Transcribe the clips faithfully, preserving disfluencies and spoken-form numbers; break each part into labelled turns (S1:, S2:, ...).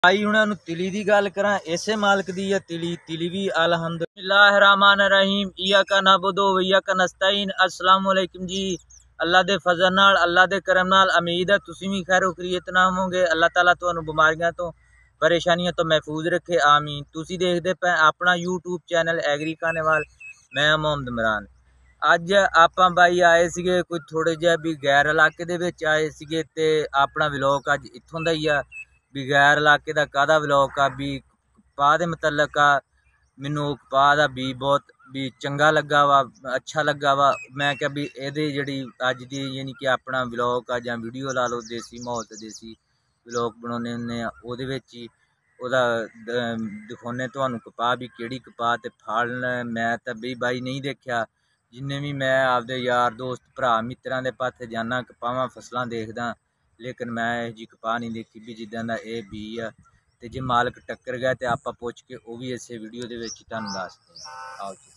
S1: भाई हुणां तिली दी गल करां, इसे मालिक दी है तिली तिली भी अल्हम्दुलिल्लाहिर्रहमानिर्रहीम इय्याका नअबुदु व इय्याका नस्तईन। अस्सलाम वालेकुम जी। अल्लाह दे फजल नाल अल्लाह दे करम नाल उम्मीद है तुसीं भी खैर खैरियत नाल होवोगे। अल्लाह ताला तुहानू बीमारियां तो परेशानियां तो महफूज रखे, आमीन। तुसीं देखदे पे अपना यूट्यूब चैनल एग्री खानेवाल, मैं मोहम्मद इमरान। अज आपां बाई आए सीगे कोई थोड़े जिहा भी गैर इलाके दे विच आए सीगे ते अपना व्लॉग अज इत्थों दा ही आ भी गैर इलाके का कादा व्लॉग आ भी कपाह दे मुतलक आ। मैनू कपाह दा भी बहुत भी चंगा लगा वा, अच्छा लगा वा। मैं क्या भी ये जी अज की यानी कि अपना व्लॉग आ जां वीडियो ला लो, देसी माहौल ते देसी व्लॉग बनाने होंने उहदे विच ही ओहदा दिखाने तुहानू कपाह भी किहड़ी कपाह ते फल मैं तो भी बाई नहीं देखा। जिन्ने भी मैं आपदे यार दोस्त भरा मित्रां दे पासे जाना कपाहां फसलां देखदा, लेकिन मैं यह जी कपाह नहीं देखी भी जिद्दां दा ये बी आ। ते जे मालक टक्कर गया तो आपां पुछ के वो भी इस वीडियो दे विच तुहानू दसदे आओ जी।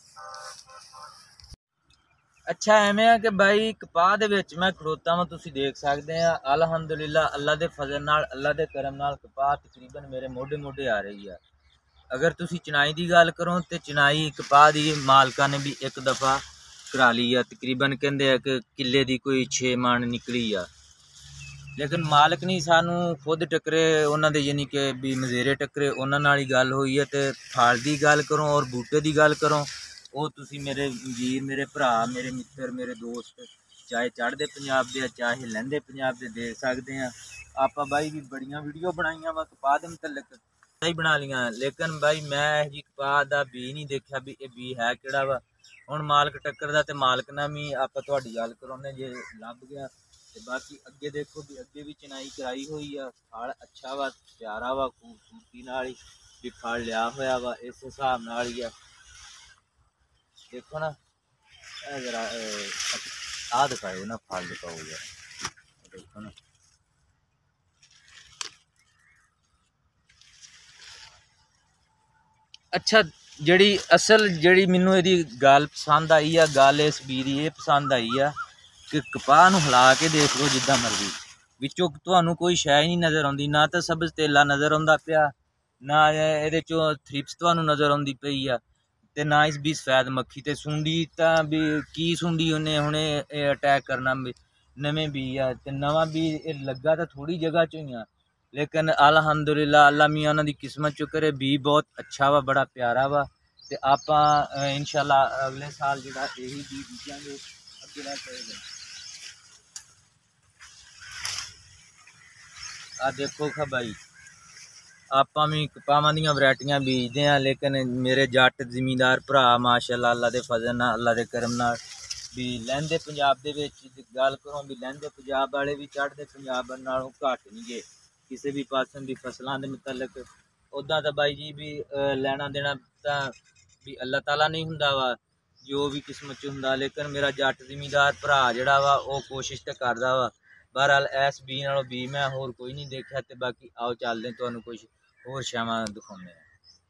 S1: अच्छा एवें है कि भाई कपाह दे विच मैं खड़ोता वां, तुसीं देख सकदे आ। अल्हम्दुलिल्लाह अल्लाह दे फजल नाल अल्लाह दे करम नाल कपाह तकरीबन मेरे मोढे मोढे आ रही है। अगर तुसीं चनाई की गल करो तो चनाई कपाह दी मालका ने भी एक दफ़ा करा ली है, तकरीबन कहते हैं कि किले की कोई छे मन निकली आ। लेकिन मालिक नहीं सानू खुद टकरे उन्होंने यानी कि भी मजेरे टकरे उन्होंने ही गल हुई है। तो फल की गल करो और बूटे की गल करो, वो तुसी मेरे वीर मेरे भरा मेरे मित्र मेरे दोस्त चाहे चढ़ते पंजाब के चाहे लहंदे पंजाब के देख सकते हैं। आप भाई भी बड़िया वीडियो बनाई वा कपाह के मुतलक ही बना लिया, लेकिन भाई मैं जी कपाह का बी नहीं देखा भी ये बी है किहड़ा वा। हुण मालिक टक्कर दा ते मालिक नाल भी आप तुहाडी गल कराउने जे लभ गया। ते बाकी अगे देखो भी अगे भी चनाई कराई हुई आ, फल अच्छा वा प्यारा वा खूबसूरती नाल ही भी फल लिया होया वा इस हिसाब नाल ही आ। देखो ना जरा आ दिखाओ ना फल दिखाओ यार, देखो ना अच्छा जड़ी असल जड़ी मैनू इहदी गल पसंद आई आ, गल इस बी दी ये पसंद आई आ कि कपाह नूं हिला के देख लो जिद्दां मर्जी विचों तुहानू कोई शै नहीं नज़र आउंदी, ना तो सबज तेला नज़र आउंदा पिया, ना इहदे चों थ्रिप्स तुहानू नज़र आउंदी पई आ, ते ना इस भी सफैद मक्खी ते सुंडी तां भी की सुंडी उन्हें हुणे अटैक करना नवें बी आ। ते नवां बी लग्गा तो थोड़ी जगह चों ही आ, लेकिन अल्हम्दुलिल्लाह अल्लाह मियां उन्हां दी किस्मत चुं करे बी बहुत अच्छा वा बड़ा प्यारा वा। ते आपां इंशाअल्लाह अगले साल जिहड़ा यही बी बीजांगे अगे लैके आ देखो खा भाई आपां भी कपाहां दीयां वैरायटियां बीजदे हैं, लेकिन मेरे जट जिमीदार भरा माशाअल्लाह अल्लाह दे फजल नाल अल्लाह दे करम नाल भी लहंदे पंजाब दे विच गल करो भी लहंदे पंजाब वाले भी चढ़दे पंजाब नालों घट नहीं गे किसी भी पासों भी फसलों के मुतलक। उदा तो बाई जी भी लैना देना तो भी अल्लाह ताला नहीं हुंदा वा जो भी किस्मत च हुंदा, लेकिन मेरा जट जिमीदार भरा जिहड़ा वा वो कोशिश तो करदा वा। बहरहाल इस बी नालों बी मैं होर कोई नहीं देखा। तो बाकी आओ चलदे तुहानू कुछ होर शैवां दिखाउने आ।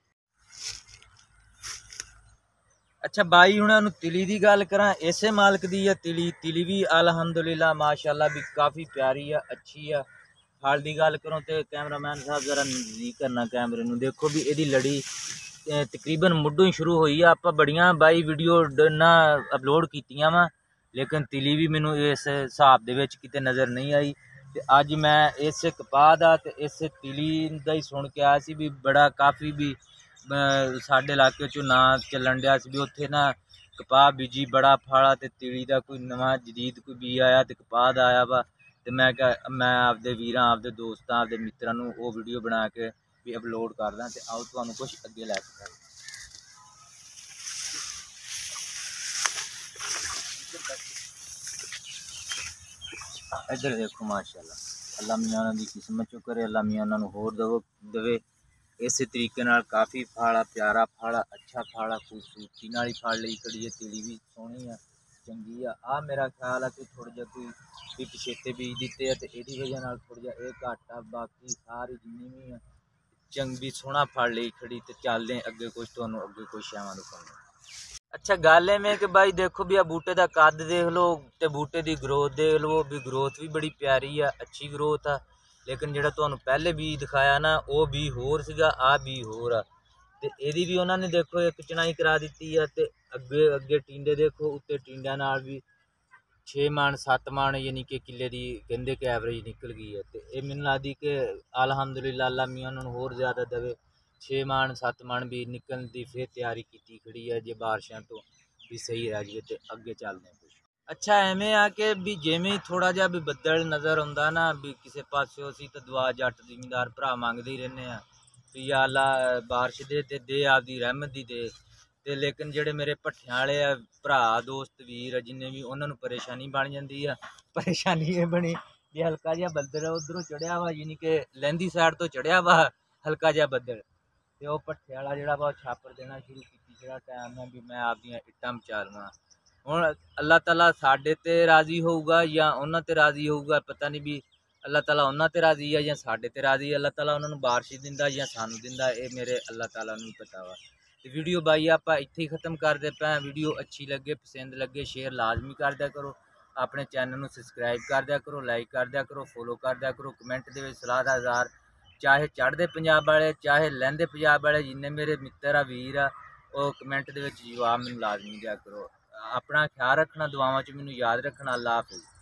S1: अच्छा बाई हुणां तिली की गल करा, इसे मालिक दी है तिली तिली भी अल्हम्दुलिल्लाह माशाअल्लाह भी काफ़ी प्यारी है अच्छी है। फल की गल करो तो कैमरामैन साहब जरा नज़दीक करना कैमरे नूं, देखो भी यदी लड़ी तकरीबन मुढ़ों ही शुरू हुई है। आप बड़िया बाई वीडियो ना अपलोड कीतियां वा, लेकिन तिली भी मैनू इस हिसाब दे विच किते नज़र नहीं आई। तो अज मैं इस कपाह दा ते इस तिली दा ही सुन के आया सी भी बड़ा काफ़ी भी साडे इलाके चों ना चलन दिया सी भी उत्थे ना कपाह बीजी बड़ा फाड़ा ते तिली दा कोई नवां जदीद कोई बी आया तो कपाह दा आया वा। तो मैं क्या मैं आपदे वीरां आपदे दोस्तां आपदे मित्रां नूं वो वीडियो बना के भी अपलोड करदा। ते आओ तुहानू कुछ अगे लैके चलदे। इधर देखो माशाअल्लाह अल्लाह मियां उन्हां दी किस्मत चुं करे, अल्लाह मियां उन्हां नूं होर दवो देवे इस तरीके नाल काफ़ी फाड़ा प्यारा फाड़ा अच्छा फाड़ा खूबसूरती नाल ही फल लई खड़ी है। तिली भी सोहनी आ चंगी आ। आ मेरा ख्याल है कि थोड़ा जिहा कोई भी पछेते बीज दिते हैं तो यदी वजह नाल थोड़ा जिहा यह घट आ, बाकी सारी जिन्नी भी है चंग भी सोहना फल लई खड़ी। तो चलदे अगे कुछ तुहानू अगे कुछ शैवां दिखाउणे। अच्छा गल एवें कि भाई देखो भी आ बूटे का कद देख लो तो बूटे की ग्रोथ देख लो भी ग्रोथ भी बड़ी प्यारी है अच्छी ग्रोथ आ। लेकिन ਜਿਹੜਾ ਤੁਹਾਨੂੰ ਪਹਿਲੇ ਵੀ ਦਿਖਾਇਆ ਨਾ ਉਹ ਵੀ ਹੋਰ ਸੀਗਾ, ਆ ਵੀ ਹੋਰ ਆ। ਤੇ ਇਹਦੀ ਵੀ ਉਹਨਾਂ ਨੇ ਦੇਖੋ ਇੱਕ ਚਣਾਈ ਕਰਾ ਦਿੱਤੀ ਆ। ਤੇ ਅੱਗੇ ਅੱਗੇ ਟਿੰਡੇ ਦੇਖੋ, ਉੱਤੇ ਟਿੰਡਿਆਂ ਨਾਲ ਵੀ ਛੇ ਮਣ ਸੱਤ ਮਣ ਯਾਨੀ ਕਿ ਕਿੱਲੇ ਦੀ ਕਹਿੰਦੇ ਕਿ ਐਵਰੇਜ ਨਿਕਲ ਗਈ ਹੈ। ਤੇ ਇਹ ਮੈਨੂੰ ਲੱਗਦੀ ਕਿ ਅਲਹਮਦੁਲਿਲਾ ਅੱਲਾ ਮੀਆਂ ਉਹਨਾਂ ਨੂੰ ਹੋਰ ਜ਼ਿਆਦਾ ਦੇਵੇ, ਛੇ ਮਣ ਸੱਤ ਮਣ ਵੀ ਨਿਕਲਣ ਦੀ ਫਿਰ ਤਿਆਰੀ ਕੀਤੀ ਖੜੀ ਹੈ। ਜੇ ਬਾਰਿਸ਼ਾਂ ਤੋਂ ਵੀ ਸਹੀ ਰਹਿ ਜਾਵੇ ਤੇ ਅੱਗੇ ਚੱਲਦੇ ਹਾਂ ਕੁਛ। ਅੱਛਾ ਐਵੇਂ ਆ ਕਿ ਵੀ ਜਿਵੇਂ ਥੋੜ੍ਹਾ ਜਿਹਾ ਵੀ ਬੱਦਲ ਨਜ਼ਰ ਆਉਂਦਾ ਨਾ ਵੀ ਕਿਸੇ ਪਾਸਿਓ, ਅਸੀਂ ਤਾਂ ਦੁਆ ਜੱਟ ਜ਼ਿਮੀਂਦਾਰ ਭਰਾ ਮੰਗਦੇ ਹੀ ਰਹਿੰਦੇ ਹਾਂ ਵੀ ਯਾ ਅੱਲਾ ਬਾਰਿਸ਼ ਦੇ ਤੇ ਦੇ ਆਪਦੀ ਰਹਿਮਤ ਦੀ ਦੇ। ਤੇ ਲੇਕਿਨ ਜਿਹੜੇ ਮੇਰੇ ਭੱਠਿਆਂ ਵਾਲੇ ਆ ਭਰਾ ਦੋਸਤ ਵੀਰ ਜਿੰਨੇ ਵੀ, ਉਹਨਾਂ ਨੂੰ ਪਰੇਸ਼ਾਨੀ ਬਣ ਜਾਂਦੀ ਆ। ਪਰੇਸ਼ਾਨੀ ਇਹ ਬਣੀ ਵੀ ਹਲਕਾ ਜਿਹਾ ਬੱਦਲ ਉੱਧਰੋਂ ਚੜਿਆ ਵਾ, ਯਾਨੀ ਕਿ ਲਹਿੰਦੀ ਸਾਈਡ ਤੋਂ ਚੜਿਆ ਵਾ ਹਲਕਾ ਜਿਹਾ ਬੱਦਲ, ਤੇ ਉਹ ਭੱਠੇ ਵਾਲਾ ਜਿਹੜਾ ਵਾ ਉਹ ਛਾਪਰ ਦੇਣਾ ਸ਼ੁਰੂ ਕੀਤੀ। ਜਿਹੜਾ ਟਾਈਮ ਹੈ ਵੀ ਮੈਂ ਆਪਦੀਆਂ ਇੱਟਾਂ ਬਚਾ ਲਵਾਂ। ਹੁਣ ਅੱਲਾਹ ਤਾਲਾ ਸਾਡੇ ਤੇ ਰਾਜ਼ੀ ਹੋਊਗਾ ਜਾਂ ਉਹਨਾਂ ਤੇ ਰਾਜ਼ੀ ਹੋਊਗਾ, ਪਤਾ ਨਹੀਂ ਵੀ ਅੱਲਾਹ ਤਾਲਾ ਉਹਨਾਂ ਤੇ ਰਾਜ਼ੀ ਆ ਜਾਂ ਸਾਡੇ ਤੇ ਰਾਜ਼ੀ। ਅੱਲਾਹ ਤਾਲਾ ਉਹਨਾਂ ਨੂੰ ਬਾਰਿਸ਼ ਦਿੰਦਾ ਜਾਂ ਸਾਨੂੰ ਦਿੰਦਾ, ਇਹ ਮੇਰੇ ਅੱਲਾਹ ਤਾਲਾ ਨੂੰ ਪਤਾ ਵਾ। ਤੇ ਵੀਡੀਓ ਬਾਈ ਆਪਾਂ ਇੱਥੇ ਹੀ ख़त्म ਕਰਦੇ ਪਏ। ਵੀਡੀਓ ਅੱਛੀ ਲੱਗੇ ਪਸੰਦ ਲੱਗੇ ਸ਼ੇਅਰ ਲਾਜ਼ਮੀ ਕਰ ਦਿਆ ਕਰੋ, ਆਪਣੇ ਚੈਨਲ ਨੂੰ ਸਬਸਕ੍ਰਾਈਬ ਕਰ ਦਿਆ ਕਰੋ, ਲਾਈਕ ਕਰ ਦਿਆ ਕਰੋ, ਫੋਲੋ ਕਰ ਦਿਆ ਕਰੋ। ਕਮੈਂਟ ਦੇ ਵਿੱਚ ਸਲਾਹ ਦਾ ਹਜ਼ਾਰ, ਚਾਹੇ ਚੜ੍ਹਦੇ ਪੰਜਾਬ ਵਾਲੇ ਚਾਹੇ ਲਹਿੰਦੇ ਪੰਜਾਬ ਵਾਲੇ, ਜਿੰਨੇ ਮੇਰੇ ਮਿੱਤਰ ਆ ਵੀਰ ਆ, ਉਹ ਕਮੈਂਟ ਦੇ ਵਿੱਚ ਜਵਾਬ ਮੈਨੂੰ ਲਾਜ਼ਮੀ ਦਿਆ ਕਰੋ। ਆਪਣਾ ਖਿਆਲ ਰੱਖਣਾ, ਦੁਆਵਾਂ 'ਚ ਮੈਨੂੰ ਯਾਦ ਰੱਖਣਾ। ਅੱਲਾ ਹਾਫਿਜ਼।